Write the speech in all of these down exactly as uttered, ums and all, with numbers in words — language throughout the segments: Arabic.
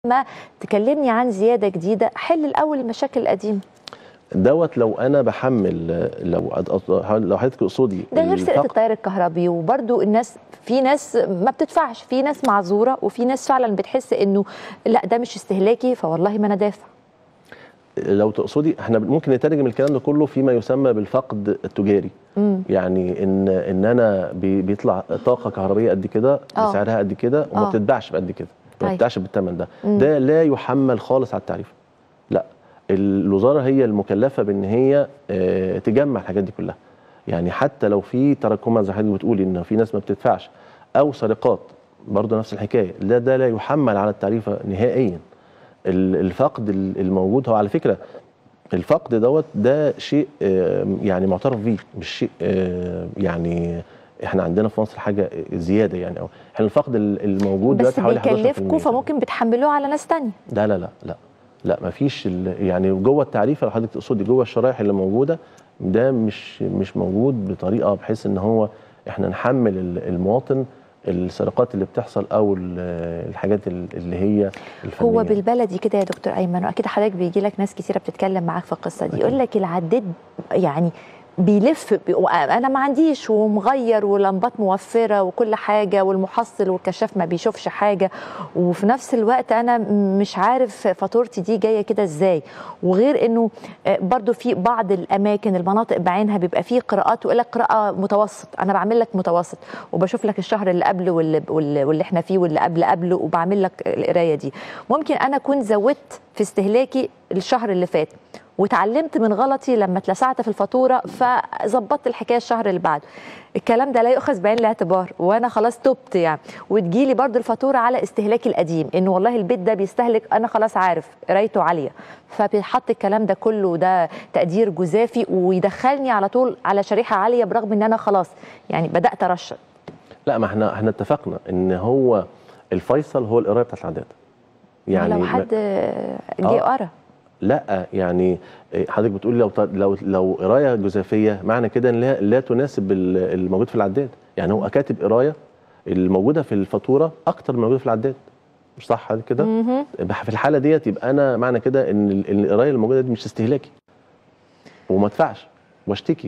ما تكلمني عن زيادة جديدة، حل الأول المشاكل القديمة. دوت لو انا بحمل، لو لو حضرتك تقصدي ده غير سرقة التيار الكهربي، وبرده الناس في ناس ما بتدفعش، في ناس معذورة، وفي ناس فعلا بتحس انه لا ده مش استهلاكي فوالله ما انا دافع. لو تقصدي احنا ممكن نترجم الكلام ده كله فيما يسمى بالفقد التجاري. مم. يعني ان ان انا بيطلع طاقة كهربية قد كده بسعرها قد كده وما بتتباعش بقد كده، ما بتتباعش بالثمن ده. مم. ده لا يحمل خالص على التعريف. لا، الوزاره هي المكلفه بان هي تجمع الحاجات دي كلها. يعني حتى لو في تراكمات زي حضرتك بتقولي ان في ناس ما بتدفعش او سرقات، برضه نفس الحكايه، لا ده لا يحمل على التعريفه نهائيا. الفقد الموجود هو على فكره الفقد دوت ده شيء يعني معترف بيه، مش شيء يعني احنا عندنا في مصر حاجه زياده يعني. او احنا الفقد الموجود دلوقتي حوالي حداشر بالمية، بس بيكلفكم فممكن بتحملوه على ناس ثانيه. لا لا لا لا لا، ما فيش يعني جوه التعريفه، لو حضرتك تقصدي جوه الشرائح اللي موجوده، ده مش مش موجود بطريقه بحيث ان هو احنا نحمل المواطن السرقات اللي بتحصل او الحاجات اللي هي الفنيه. هو بالبلدي كده يا دكتور ايمن، واكيد حضرتك بيجي لك ناس كثيره بتتكلم معاك في القصه دي، يقول لك العداد يعني بيلف، انا ما عنديش ومغير ولمبات موفره وكل حاجه، والمحصل والكشاف ما بيشوفش حاجه، وفي نفس الوقت انا مش عارف فاتورتي دي جايه كده ازاي. وغير انه برضو في بعض الاماكن المناطق بعينها بيبقى فيه قراءات ويقول لك قراءه متوسط، انا بعمل لك متوسط وبشوف لك الشهر اللي قبله واللي, واللي احنا فيه واللي قبل قبله وبعمل لك القرايه دي. ممكن انا اكون زودت في استهلاكي الشهر اللي فات واتعلمت من غلطي لما اتلسعت في الفاتوره فظبطت الحكايه الشهر اللي بعده. الكلام ده لا يؤخذ بعين الاعتبار وانا خلاص تبت يعني، وتجيلي برضو الفاتوره على استهلاكي القديم، انه والله البيت ده بيستهلك انا خلاص عارف قرايته عاليه، فبيحط الكلام ده كله ده تقدير جزافي ويدخلني على طول على شريحه عاليه برغم ان انا خلاص يعني بدات ارشد. لا، ما احنا احنا اتفقنا ان هو الفيصل هو القرايه بتاعت العداد. يعني لو حد جه قرا لا، يعني حضرتك بتقولي لو لو لو قرايه جزافيه، معنى كده ان لا, لا تناسب الموجود في العداد. يعني هو كاتب قرايه الموجوده في الفاتوره اكتر من الموجوده في العداد، مش صح حضرتك كده؟ في الحاله ديت يبقى انا معنى كده ان القرايه الموجوده دي مش استهلاكي وما ادفعش واشتكي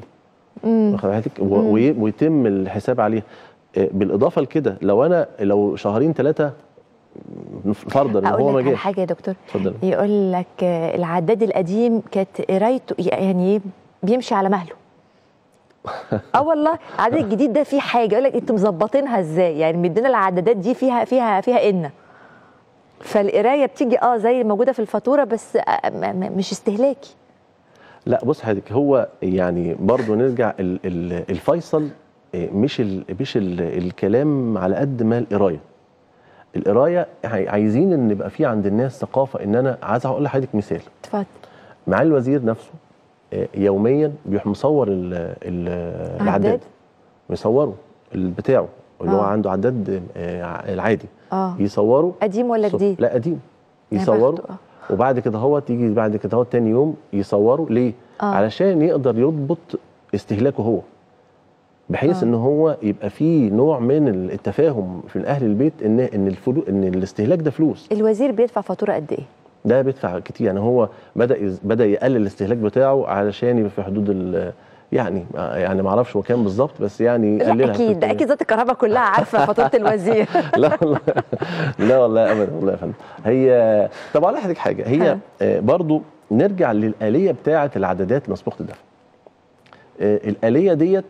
ويتم الحساب عليها. بالاضافه لكده لو انا لو شهرين ثلاثه فرضا ان هو ما جاش. حاجه يا دكتور، يقول لك العداد القديم كانت قرايته يعني بيمشي على مهله. اه والله العداد الجديد ده فيه حاجه يقول لك انتوا مظبطينها ازاي؟ يعني مدينا العدادات دي فيها فيها فيها ان فالقرايه بتيجي اه زي موجوده في الفاتوره بس مش استهلاكي. لا بص حضرتك، هو يعني برضه نرجع الفيصل مش ال مش ال الكلام على قد ما القرايه. القرايه عايزين ان يبقى في عند الناس ثقافه. ان انا عايز اقول لحضرتك مثال. اتفضل. معالي الوزير نفسه يوميا بيروح مصور العداد، بيصوره بتاعه اللي آه. هو عنده عداد العادي اه يصوره. قديم ولا جديد؟ لا قديم، يصوره آه. وبعد كده هو تيجي بعد كده هو تاني يوم يصوره ليه؟ آه. علشان يقدر يضبط استهلاكه هو، بحيث آه. ان هو يبقى فيه نوع من التفاهم في اهل البيت ان ان الفلوس ان الاستهلاك ده فلوس. الوزير بيدفع فاتوره قد ايه؟ ده بيدفع كتير. يعني هو بدا بدا يقلل الاستهلاك بتاعه علشان يبقى في حدود ال يعني يعني ما اعرفش هو كام بالظبط، بس يعني لا اكيد ده اكيد ذات الكهرباء كلها عارفه فاتوره الوزير. لا والله لا والله ابدا والله يا فندم. هي طب اقول لحضرتك حاجه، هي برضو نرجع للآلية بتاعه العدادات مسبوقه الدفع. الآلية ديت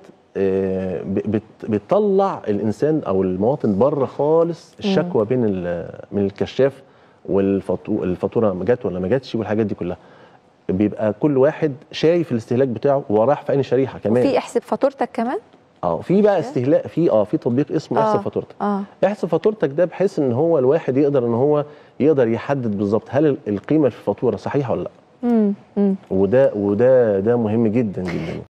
بتطلع الانسان او المواطن بره خالص الشكوى بين من الكشاف والفاتوره جت ولا ما جاتش والحاجات دي كلها. بيبقى كل واحد شايف الاستهلاك بتاعه وراح في اي شريحه كمان. وفي احسب فاتورتك كمان؟ اه في بقى استهلاك في اه في تطبيق اسمه آه. احسب فاتورتك. اه احسب فاتورتك ده بحيث ان هو الواحد يقدر ان هو يقدر يحدد بالظبط هل القيمه في الفاتوره صحيحه ولا لا. امم وده وده ده مهم جدا جدا.